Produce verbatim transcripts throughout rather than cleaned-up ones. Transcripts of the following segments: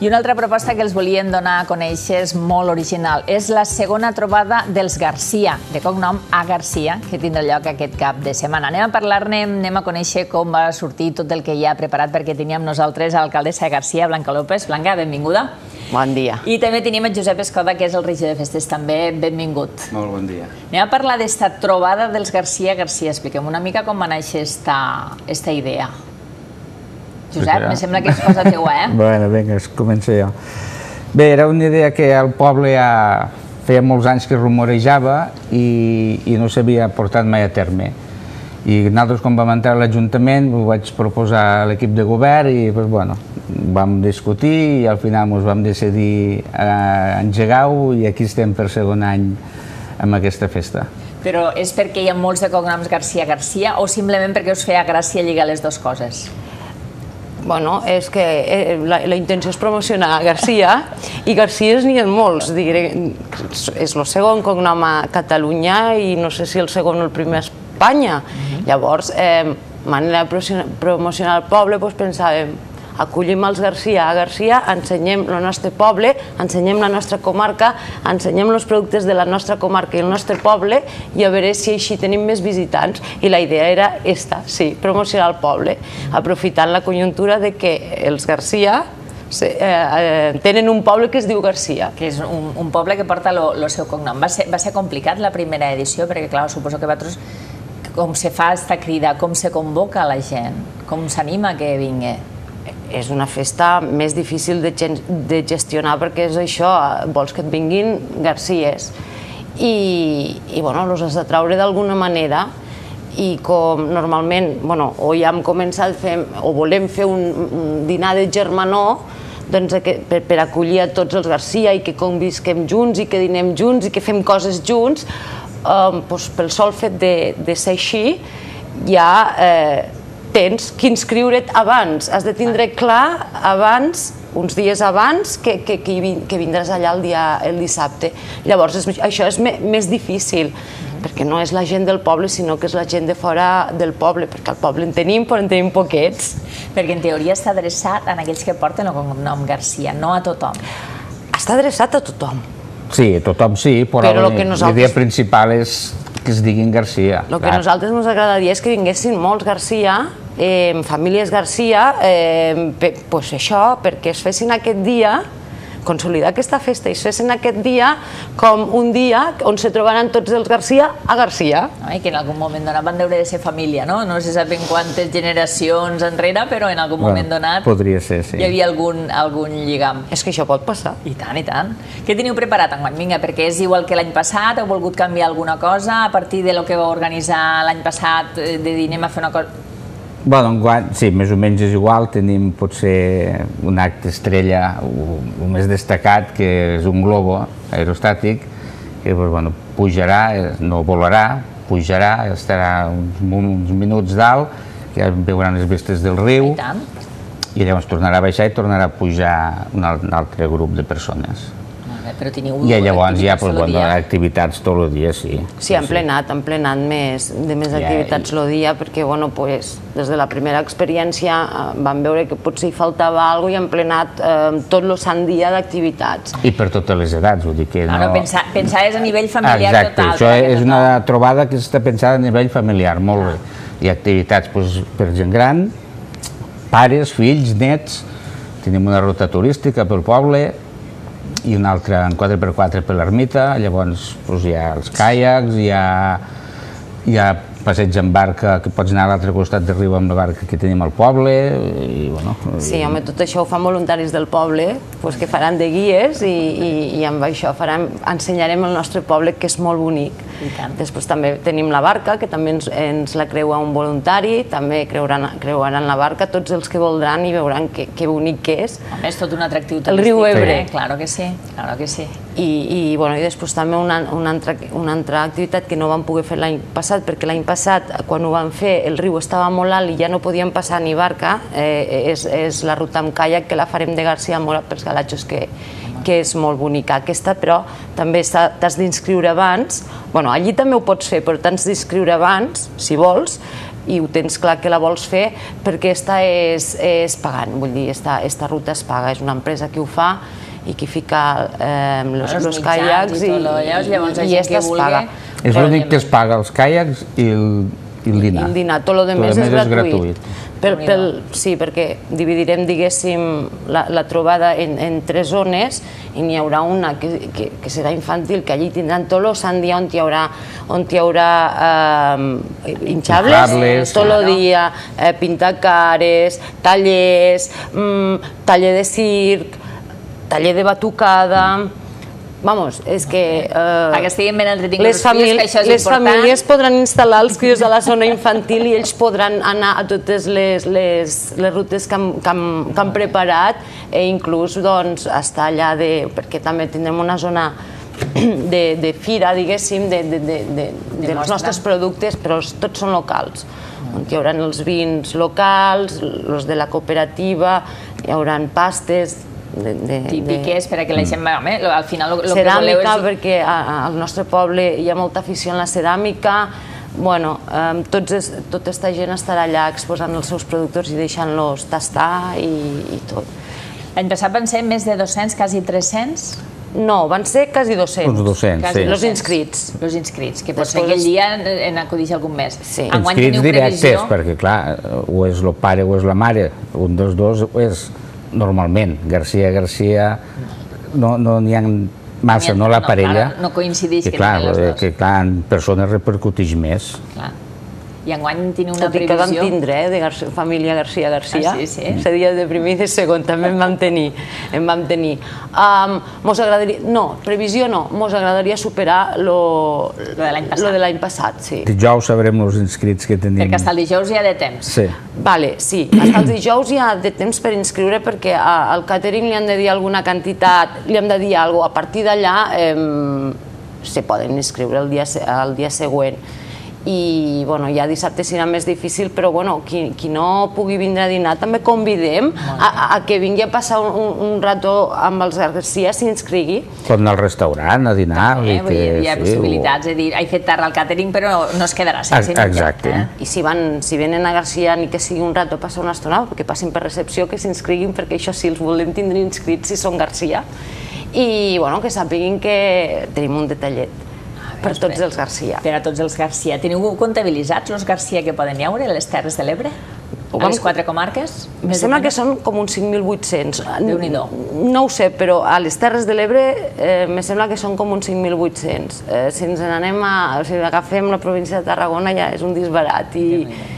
I una altra proposta que els volíem donar a conèixer és molt original. És la segona trobada dels Garcia, de cognom A. Garcia, que tindrà lloc aquest cap de setmana. Anem a parlar-ne, anem a conèixer com va sortir tot el que ja ha preparat, perquè teníem nosaltres l'alcaldessa de Garcia, Blanca López. Blanca, benvinguda. Bon dia. I també tenim el Josep Escoda, que és el regidor de festes, també benvingut. Molt bon dia. Anem a parlar d'esta trobada dels Garcia. Garcia, expliquem una mica com va néixer esta idea. Josep, em sembla que és cosa teua, eh? Bueno, vinga, començo jo. Bé, era una idea que al poble ja feia molts anys que rumorejava i no s'havia portat mai a terme. I nosaltres, quan vam entrar a l'Ajuntament, ho vaig proposar a l'equip de govern i, bueno, vam discutir i al final ens vam decidir engegar-ho i aquí estem per segon any amb aquesta festa. Però és perquè hi ha molts de cognoms Garcia Garcia o simplement perquè us feia gràcia lligar les dues coses? Bueno, és que la intenció és promocionar Garcia i Garcies n'hi ha molts. És el segon cognom a Catalunya i no sé si el segon o el primer a Espanya. Llavors, manera de promocionar el poble, pensàvem, acollim els Garcia a Garcia, ensenyem el nostre poble, ensenyem la nostra comarca, ensenyem els productes de la nostra comarca i el nostre poble i a veure si així tenim més visitants. I la idea era esta, sí, promocionar el poble, aprofitant la conjuntura de que els Garcia tenen un poble que es diu Garcia. Que és un poble que porta el seu cognom. Va ser complicat la primera edició perquè, clar, suposo que vosaltres, com se fa aquesta crida, com se convoca la gent, com s'anima que vingui? És una festa més difícil de gestionar perquè és això, vols que et vinguin Garcies i, bueno, els has de traure d'alguna manera i com normalment, bueno, o ja hem començat o volem fer un dinar de germanor per acollir a tots els Garcia i que convisquem junts i que dinem junts i que fem coses junts, pel sol fet de ser així ja tens que inscriure't abans, has de tindre clar abans, uns dies abans, que vindràs allà el dissabte. Llavors, això és més difícil, perquè no és la gent del poble, sinó que és la gent de fora del poble, perquè al poble en tenim, però en tenim poquets. Perquè en teoria està adreçat a aquells que porten el cognom Garcia, no a tothom. Està adreçat a tothom. Sí, a tothom sí, però la idea principal és que es diguin Garcia. El que a nosaltres ens agradaria és que vinguessin molts Garcia, famílies Garcia, doncs això, perquè es fessin aquest dia, consolidar aquesta festa i es fessin aquest dia com un dia on se trobaran tots els Garcia a Garcia. I que en algun moment donat van deure de ser família, no? No se sap en quantes generacions enrere, però en algun moment donat hi havia algun lligam. És que això pot passar. I tant, i tant. Què teniu preparat enguany? Vinga, perquè és igual que l'any passat, heu volgut canviar alguna cosa a partir de lo que vau organitzar l'any passat, de dir anem a fer una cosa... Bueno, sí, més o menys és igual, tenim potser un acte estrella, el més destacat, que és un globo aerostàtic, que pujarà, no volarà, pujarà, estarà uns minuts dalt, que veuran les vistes del riu, i llavors tornarà a baixar i tornarà a pujar un altre grup de persones. I llavors hi ha activitats tot el dia, sí. Sí, han plenat, han plenat de més activitats el dia, perquè des de la primera experiència vam veure que potser hi faltava alguna cosa i han plenat tot el sant dia d'activitats. I per totes les edats, vull dir que no... Pensaves a nivell familiar total. Exacte, això és una trobada que està pensada a nivell familiar, molt bé. Hi ha activitats per gent gran, pares, fills, nets, tenim una ruta turística pel poble, i una altra en quatre per quatre per l'ermita, llavors hi ha els caiacs, hi ha passeig en barca, que pots anar a l'altre costat del riu amb la barca que tenim al poble, i bueno... Sí, home, tot això ho fan voluntaris del poble, que faran de guies, i amb això ensenyarem el nostre poble, que és molt bonic. Després també tenim la barca, que també ens la creua un voluntari, també creuaran la barca tots els que voldran i veuran que bonic que és. Home, és tot un atractiu turístic. El riu Ebre. Claro que sí, claro que sí. I després també una altra activitat que no vam poder fer l'any passat, perquè l'any passat, quan ho vam fer, el riu estava molt alt i ja no podíem passar ni barca, és la ruta amb caiac, que la farem de Garcia Mora pels galatxos, que és molt bonica aquesta, però també t'has d'inscriure abans. Bueno, allí també ho pots fer, però t'has d'inscriure abans, si vols, i ho tens clar que la vols fer perquè esta és, és pagant, vull dir, esta, esta ruta es paga, és una empresa que ho fa i que fica eh, los, los caiacs i, i, i esta es paga. És l'únic que es paga, els caiacs i el, i el dinar. I el dinar, tot el demés és gratuït. Per, pel, sí, perquè dividirem, diguéssim, la, la trobada en, en tres zones i n'hi haurà una que, que, que serà infantil, que allí tindran tot el sant dia on hi haurà, on hi haurà eh, hinchables, tot el dia, eh, pintacares, tallers, mm, taller de circ, taller de batucada... Vamos, és que... Eh, perquè estiguin ben entretinguts els fills, que això és les important. famílies podran instal·lar els crios a la zona infantil i ells podran anar a totes les, les, les rutes que han, que, han, que han preparat i inclús doncs, estar allà, de, perquè també tindrem una zona de, de fira, diguéssim, de, de, de, de, de dels nostres productes, però tots són locals, on hi haurà els vins locals, els de la cooperativa, hi haurà pastes... típiques, perquè la gent, al final el que voleu és... Ceràmica, perquè al nostre poble hi ha molta afició en la ceràmica. Bueno, tota aquesta gent estarà allà exposant els seus productes i deixant-los tastar i tot. L'any passat van ser més de dos-cents, quasi tres-cents? No, van ser quasi dos-cents. Uns dos-cents, sí. Los inscrits. Los inscrits, que potser aquell dia n'acudix algun més. Inscrits directes, perquè clar, o és el pare o és la mare, un dels dos és... Normalment, Garcia, Garcia, no n'hi ha massa, no la parella. No coincideix que tenen les dues. Que clar, en persones repercuteix més. I enguany teniu una previsió... Tot i que vam tindre, de família Garcia Garcia, se dia de primer i de segon, també en vam tenir. En vam tenir. Mos agradaria... No, previsió no, mos agradaria superar lo de l'any passat, sí. Dijous sabrem els inscrits que tenim. Perquè fins el dijous hi ha de temps. Sí. Vale, sí, fins el dijous hi ha de temps per inscriure perquè al catering li han de dir alguna quantitat, li hem de dir alguna cosa, a partir d'allà se poden inscriure el dia següent. I ja dissabte serà més difícil, però qui no pugui vindre a dinar també convidem a que vingui a passar un rato amb els Garcia, s'hi inscrigui. Pot anar al restaurant a dinar. Hi ha possibilitats de dir, he fet tard al càtering però no es quedarà sense menjar. Exacte. I si venen a Garcia ni que sigui un rato a passar una estona, que passin per recepció, que s'inscriguin, perquè això sí, els volem tindre inscrits si són Garcia, i que sàpiguin que tenim un detallet per tots els Garcia. Per a tots els Garcia. Teniu comptabilitzats els Garcia que poden hi haure a les Terres de l'Ebre? A les quatre comarques? Em sembla que són com uns cinc mil vuit-cents. Déu-n'hi-do. No ho sé, però a les Terres de l'Ebre em sembla que són com uns cinc mil vuit-cents. Si ens n'anem a... Si agafem la província de Tarragona ja és un disbarat i...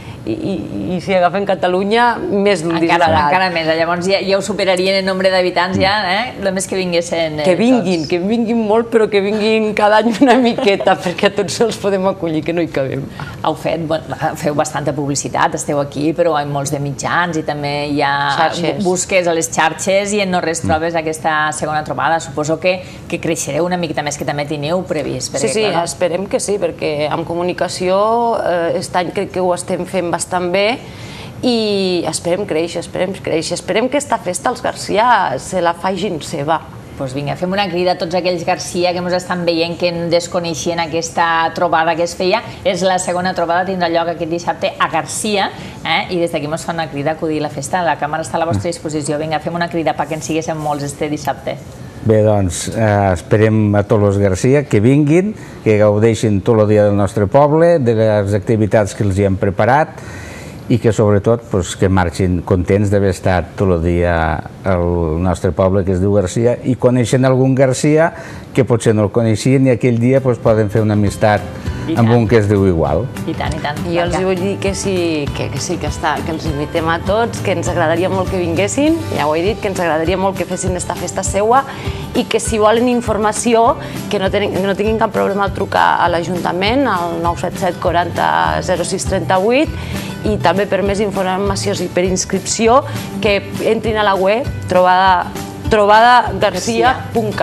i si agafen Catalunya, més d'un disbarat. Encara més, llavors ja ho superarien en nombre d'habitants ja, només que vinguessin tots. Que vinguin, que vinguin molt, però que vinguin cada any una miqueta, perquè tots els podem acollir, que no hi cabem. Heu fet, feu bastanta publicitat, esteu aquí, però hi ha molts de mitjans i també hi ha busques a les xarxes i en no res trobes aquesta segona trobada. Suposo que creixereu una miqueta més, que també teniu previst. Sí, sí, esperem que sí, perquè amb comunicació aquest any crec que ho estem fent bastant bé i esperem créixer, esperem créixer. Esperem que aquesta festa els Garcia se la facin seva. Doncs vinga, fem una crida a tots aquells Garcia que ens estan veient que desconeixien aquesta trobada que es feia. És la segona trobada, tindrà lloc aquest dissabte a Garcia i des d'aquí ens fan una crida a acudir a la festa. La càmera està a la vostra disposició. Vinga, fem una crida perquè en siguéssim molts este dissabte. Bé, doncs, esperem a tots els Garcia que vinguin, que gaudeixin tot el dia del nostre poble, de les activitats que els hi hem preparat i que sobretot que marxin contents d'haver estat tot el dia al nostre poble que es diu Garcia i coneixen algun Garcia que potser no el coneixien i aquell dia poden fer una amistat amb un que es diu igual. I tant, i tant. I jo els vull dir que sí, que els invitem a tots, que ens agradaria molt que vinguessin, ja ho he dit, que ens agradaria molt que fessin aquesta festa seua i que si volen informació, que no tinguin cap problema al trucar a l'Ajuntament, al nou set set quaranta zero sis trenta-vuit, i també per més informació i per inscripció que entrin a la web trobada garcia punt cat.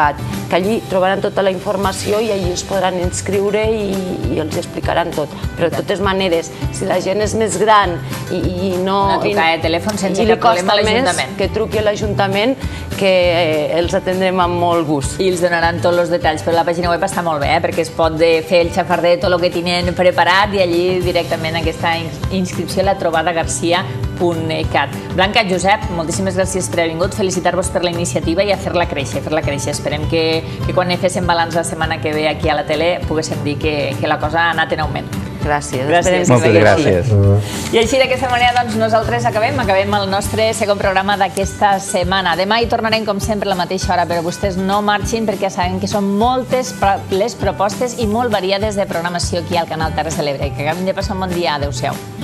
que allí trobaran tota la informació i allí es podran inscriure i els explicaran tot. Però de totes maneres, si la gent és més gran i no... Una trucada de telèfon sense cap problema a l'Ajuntament. Que truqui a l'Ajuntament, que els atendrem amb molt gust. I els donaran tots els detalls, però la pàgina web està molt bé, perquè es pot fer el xafarder de tot el que tenen preparat i allí directament aquesta inscripció a la trobada garcia punt cat. Blanca, Josep, moltíssimes gràcies per haver vingut, felicitar-vos per la iniciativa i a fer-la créixer, fer-la créixer. Esperem que quan ne féssim balanç la setmana que ve aquí a la tele poguéssim dir que la cosa ha anat en augment. Gràcies. Moltes gràcies. I així d'aquesta manera doncs nosaltres acabem, acabem el nostre segon programa d'aquesta setmana. Demà hi tornarem com sempre a la mateixa hora, però vostès no marxin perquè saben que són moltes les propostes i molt variades de programació aquí al canal Terres de l'Ebre. Que acabem de passar un bon dia. Adéu-siau.